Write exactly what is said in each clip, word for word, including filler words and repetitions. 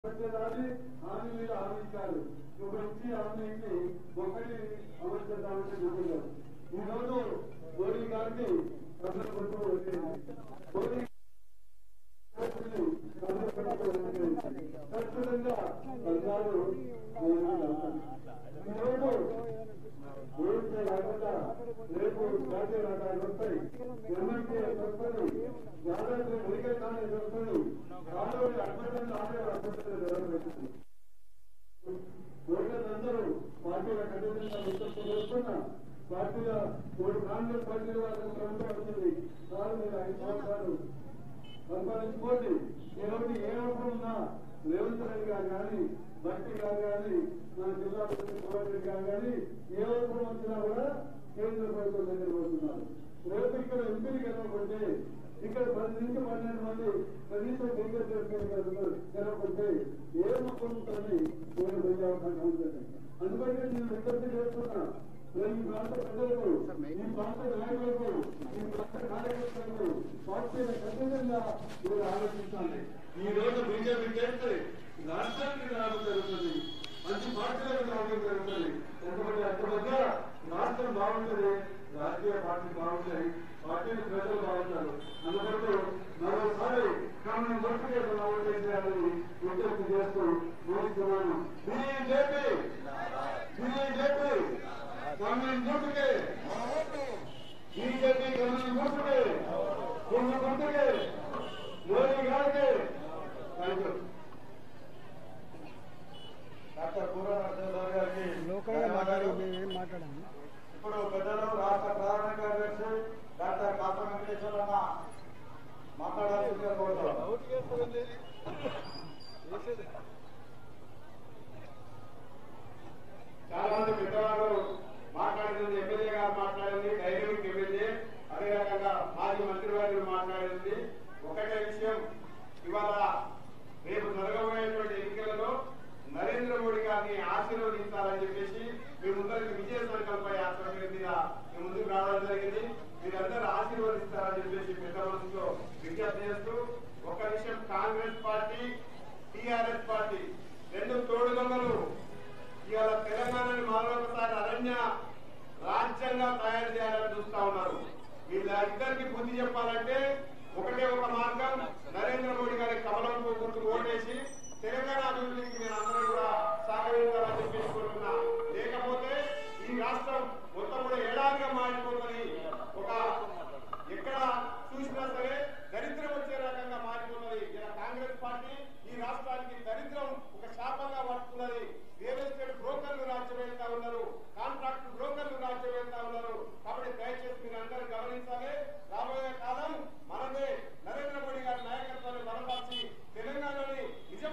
వచ్చేదాన్ని హామీ మీద హామీస్తారు ఒక ఇచ్చి హామీకి ఒకటి అమలు చేద్దామంటే చెప్తున్నారు. ఈ రోజు మోడీ గారికి ఖచ్చితంగా బంగారు ఈరోజు ఓడితే కాకుండా రేపు జాతీయ రకాలు వస్తాయి, ఎంఎల్టీఎస్ వస్తుంది, యాదాద్రి మెడికల్ కాలేజ్ వస్తుంది, కాలువలు అడ్వర్టైజ్ ఆడే అడ్వర్టైజ్ జరగబెట్టింది. ఓటర్లందరూ పార్టీల ఖచ్చితంగా విశ్వసం చేసుకున్న పార్టీల మూడు కాంగ్రెస్ పార్టీల వాళ్ళకి ప్రభుత్వం వచ్చింది. సార్ మీరు ఐదు సంవత్సరాలు పరిపాలించుకోండి. ఈరోజు ఏ అవసరం ఉన్నా రేవంత్ రెడ్డి గారు కానీ, భట్టి గారు కానీ, మన జిల్లా రెడ్డి గారు కానీ ఏ అవసరం వచ్చినా కూడా కేంద్ర ప్రభుత్వం దగ్గర పోతున్నారు. రేపు ఇక్కడ ఎంపీలు గెలవకుంటే ఇక్కడ పది నుంచి పన్నెండు మంది కనీసం గెలవకుంటే ఏ మొక్కలుంటుంది నేను వెళ్ళే అవకాశం ఉంటుంది. అందుకని నేను విజ్ఞప్తి చేస్తున్నా, ఈ ప్రాంత ప్రజలకు, ఈ ప్రాంత నాయకులకు, ఈ ప్రాంత కార్యకర్తలకు పార్టీల ఖచ్చితంగా మీరు ఆలోచించాలి. ఈ రోజు బీజేపీ చేస్తే రాష్ట్రానికి రావడం జరుగుతుంది, మంచి పార్టీలకు రావడం జరుగుతుంది. ఎందుకంటే అంతమధ్య రాష్ట్రం బాగుంటుంది, రాజకీయ పార్టీలు బాగుంటాయి, పార్టీలు ప్రజలు బాగుంటారు. అందుకంటూ మరోసారి కారణం వర్క్ చేసిన ఓటు చేయాలని విజ్ఞప్తి చేస్తూ ముగిస్తున్నాను. బీజేపీ బీజేపీ కాంగ్రెస్ గుర్తుకే, బీజేపీ కాంగ్రెస్ గుర్తుకే, కొన్ని గుర్తుకే, మోడీ గారికి థ్యాంక్ యూ. డాక్టర్ పూర్వ నరసింహరావు గారికి ఇప్పుడు పెద్దలు రాష్ట్ర ప్రధాన కార్యదర్శి డాక్టర్ కాపా వెంకటేశ్వరమ్మ మాట్లాడాల్సిందిగా కోరుతున్నాం. చాలా మంది పెద్దవాళ్ళు మాట్లాడింది, ఎమ్మెల్యే గారు మాట్లాడింది, డైనమిక్ ఎమ్మెల్యే, అదే రకంగా మాజీ మంత్రివర్యులు మాట్లాడింది. ఒకటే విషయం, ఇవాళ రేపు జరగబోయేటువంటి ఎన్నికలలో నరేంద్ర మోడీ గారిని ఆశీర్వదించాలని చెప్పేసి మీ ముందరికి విజయ సంకల్ప యాత్ర మీద మీ ముందుకు రావడం జరిగింది. మీరందరూ ఆశీర్వదిస్తారని చెప్పేసి పెద్ద మనసులో విజ్ఞప్తి చేస్తూ, ఒక విషయం, కాంగ్రెస్ పార్టీ టిఆర్ఎస్ పార్టీ రెండు తోడుగొమ్మలు ఇవాళ తెలంగాణని మరొకసారి అరణ్య రాజ్యంగా తయారు చేయాలని చూస్తా ఉన్నారు. వీళ్ళిద్దరికి బుద్ధి చెప్పాలంటే ఒకటే ఒక మార్గం, నరేంద్ర మోడీ గారి కమలం గుర్తుకు ఓటేసి తెలంగాణ అభివృద్ధికి మీరు అందరూ కూడా సహకరించాలని చెప్పేసి కోరుతున్నా. లేకపోతే ఈ రాష్ట్రం మొత్తం కూడా ఏడాదిగా మారిపోతుంది, ఒక ఎక్కడ చూసినా సరే దరిద్రం వచ్చే రకంగా మారిపోతుంది. ఇలా కాంగ్రెస్ పార్టీ ఈ రాష్ట్రానికి దరిద్రం ఒక శాపంగా పడుతున్నది. రియల్ ఎస్టేట్ బ్రోకర్లు రాజ్యం వెళ్తా ఉన్నారు, కాంట్రాక్ట్ బ్రోకర్లు రాజ్యం వెళ్తా ఉన్నారు. కాబట్టి దయచేసి మీరు అందరూ గమనించాలి, రాబోయే కాలం మనదే. నరేంద్ర మోడీ గారి నాయకత్వాన్ని బలపరిచి తెలంగాణని నిజ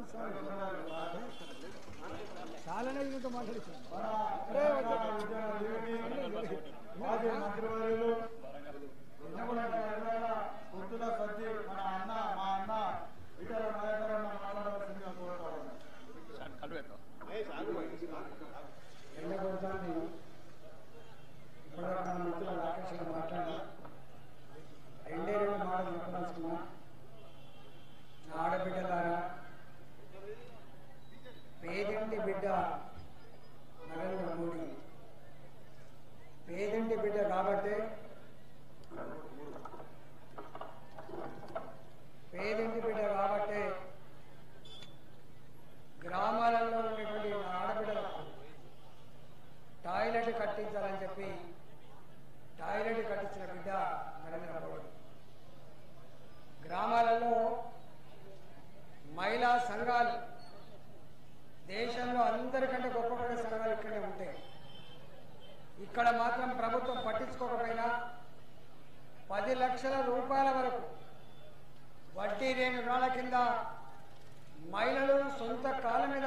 చాలానే దీంతో మాట్లాడుతున్నాం. మాజీ మంత్రివర్యులు పొద్దుల సజ్జి మన అన్న మా అన్న ఇతర నాయకులను మాట్లాడవలసిందిగా కోరుతా ఉన్నాను. ఎండగొడతాను ఇప్పటివరకు మన మిత్రుల రాకేష్ గారు మాట్లాడి రెండే రెండు మాటలు చెప్పదలుచుకున్నా. నా ఆడబిడ్డలారా, పేదింటి బిడ్డ నరేంద్ర మోడీ పేదింటి బిడ్డ కాబట్టి పేదింటి బిడ్డ కాబట్టి గ్రామాలలో ఉన్నటువంటి నా ఆడబిడ్డలకు టాయిలెట్ కట్టించాలని చెప్పి టాయిలెట్ కట్టించిన బిడ్డ నరేంద్ర మోడీ. గ్రామాలలో మహిళా సంఘాలు దేశంలో అందరికంటే గొప్ప గొప్ప సంఘాలు ఇక్కడే ఉంటాయి. ఇక్కడ మాత్రం ప్రభుత్వం పట్టించుకోకపోయినా పది లక్షల రూపాయల వరకు వడ్డీ లేని రుణాల కింద మహిళలు సొంత కాళ్ళ మీద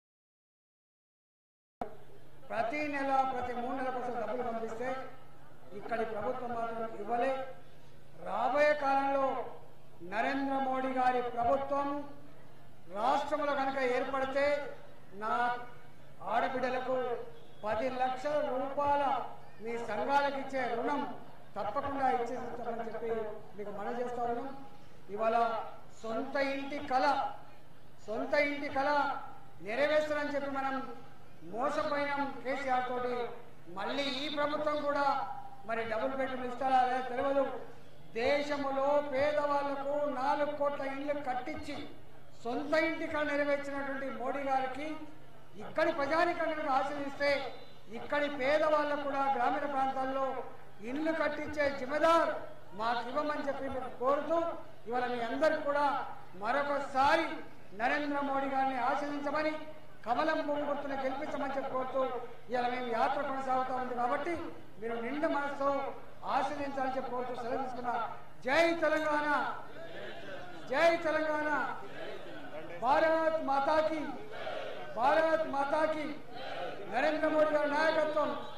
ప్రతి నెల ప్రతి మూడు నెలల కోసం డబ్బులు పంపిస్తే ఇక్కడి ప్రభుత్వం మాత్రం ఇవ్వలే. రాబోయే కాలంలో నరేంద్ర మోడీ గారి ప్రభుత్వం రాష్ట్రంలో కనుక ఏర్పడితే నా ఆడబిడ్డలకు పది లక్షల రూపాయల మీ సంఘాలకు ఇచ్చే రుణం తప్పకుండా ఇచ్చేస్తామని చెప్పి మీకు మనవి చేస్తా ఉన్నాం. ఇవాళ సొంత ఇంటి కళ సొంత ఇంటి కళ నెరవేర్చాలని చెప్పి మనం మోసపోయినాం కేసీఆర్ తోటి. మళ్ళీ ఈ ప్రభుత్వం కూడా మరి డబుల్ బెడ్రూమ్ ఇస్తారా లేదా తెలియదు. దేశంలో పేదవాళ్లకు నాలుగు కోట్ల ఇళ్లు కట్టించి సొంత ఇంటి కళ నెరవేర్చినటువంటి మోడీ గారికి ఇక్కడి ప్రజానికలను ఆశీర్వదిస్తే ఇక్కడి పేదవాళ్ళకు కూడా గ్రామీణ ప్రాంతాల్లో ఇల్లు కట్టించే జిమ్మదార్ మాకు ఇవ్వమని చెప్పి మీకు కోరుతూ ఇవాళ మీ అందరికి కూడా మరొకసారి నరేంద్ర మోడీ గారిని ఆశీర్వదించమని కమలం పువ్వు గుర్తును గెలిపించమని చెప్పి కోరుతూ ఇవాళ మేము యాత్ర కొనసాగుతూ ఉంది కాబట్టి మీరు నిండు మనసుతో ఆశీర్వదించాలని చెప్పి కోరుతూ సెలవు తీసుకున్నా. జై తెలంగాణ, జై తెలంగాణ, భారత్ మాతాకి, భారత్ మాతాకి, నరేంద్ర మోడీ గారి నాయకత్వం